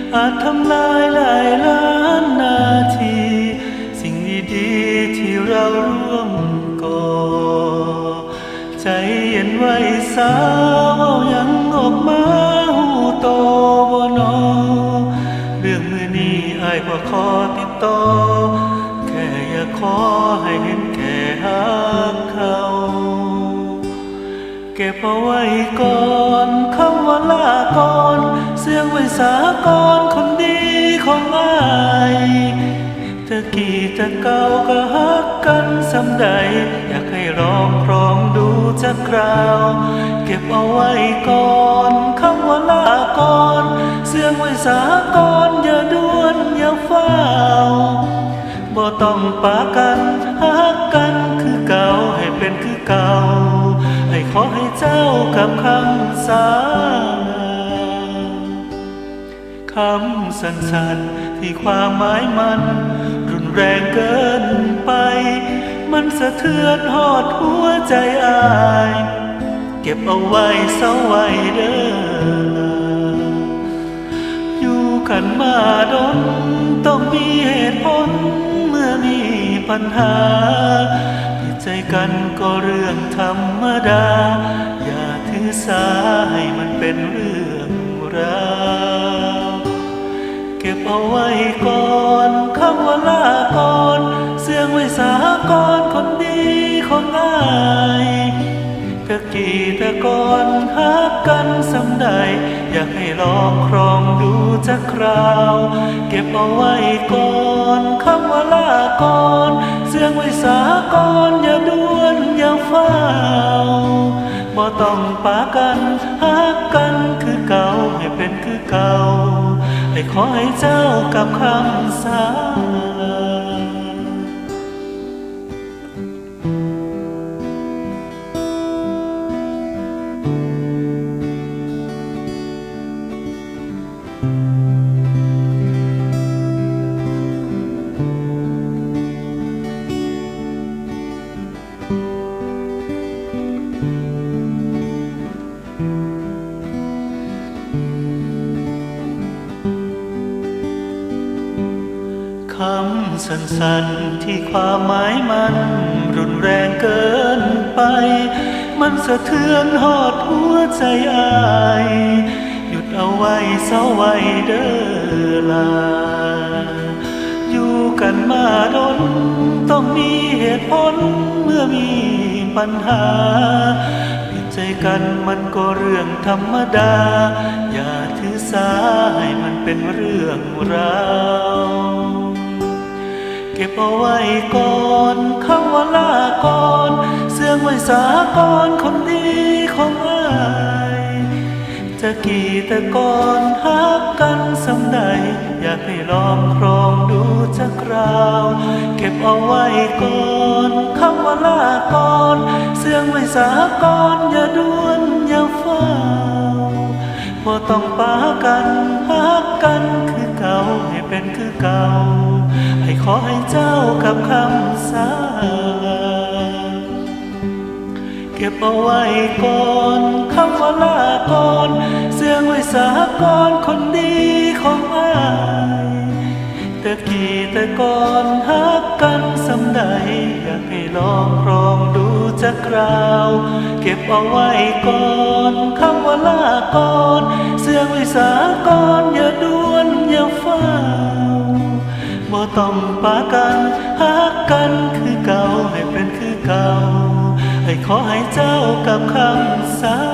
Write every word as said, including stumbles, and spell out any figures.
อาจทำลายหลายล้านนาทีสิ่งดีๆที่เราร่วมก่อใจเย็นไว้สาวยังออกมาหูโตบ่นอเรื่องมือนี้อายบ่ขอติดต่อแค่อยากขอให้เห็นแค่หักเขาเก็บเอาไว้ก่อนคำว่าลาก่อนเสียงไว้สาก่อนคนดีของอายเธอกี่จะเก่าก็ฮักกันสำใดอยากให้ลองครองดูจักคราวเก็บเอาไว้ก่อนคำว่าลาก่อนเสียงไว้สาก่อนอย่าด่วนอย่าเฝ้าบ่ต้องปากันฮักกันคือเก่าให้เป็นคือเก่าให้ขอให้เจ้ากับคำสาคำสั้นๆที่ความหมายมันรุนแรงเกินไปมันสะเทือนหอดหัวใจอายเก็บเอาไว้เศร้าไว้เด้ออยู่กันมาดนต้องมีเหตุผลเมื่อมีปัญหาผิดใจกันก็เรื่องธรรมดาอย่าถือสาให้มันเป็นเรื่องราวเก็บเอาไว้ก่อนคำว่าลาก่อนเสียงไว้สาก่อนคนดีของอายตะกี้ตะก่อนฮักกันสำใดอยากให้ลองครองดูจักคราวเก็บเอาไว้ก่อนคำว่าลาก่อนเสียงไว้สาก่อนอย่าด่วนอย่าเฝ้าบ่ต้องปากันฮักกันคือเก่าให้เป็นคือเก่าให้ขอให้เจ้ากับคำสาคำสั้นๆที่ความหมายมันรุนแรงเกินไปมันสะเทือนหอดหัวใจอายหยุดเอาไว้เศร้าไว้เด้อลาอยู่กันมาดนต้องมีเหตุผลเมื่อมีปัญหาผิดใจกันมันก็เรื่องธรรมดาอย่าถือสาให้มันเป็นเรื่องราวเก็บเอาไว้ก่อนคำว่าลาก่อนเสียงไว้สาก่อนคนดีของอายจะกี่แต่ก่อนฮักกันสำใดอยากให้ลองครองดูจักคราวเก็บเอาไว้ก่อนคำว่าลาก่อนเสียงไว้สาก่อนอย่าด่วนอย่าเฝ้าบ่ต้องปากันฮักกันคือเก่าให้เป็นคือเก่าให้ขอให้เจ้ากับคำสาเก็บเอาไว้ก่อนคำว่าลาก่อนเสียงไว้สาก่อนคนดีของอายตะกี้แต่ก่อนฮักกันสำใดอยากให้ลองครองดูจักคราวเก็บเอาไว้ก่อนคำว่าลาก่อนเสียงไว้สาก่อนอย่าด่วนอย่าเฝ้าบ่ต้องปากันฮักกันคือเก่าให้เป็นคือเก่าให้ขอให้เจ้ากับคำสา